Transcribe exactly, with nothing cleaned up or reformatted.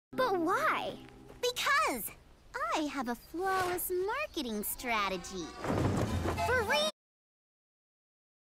But why? Because I have a flawless marketing strategy. For real!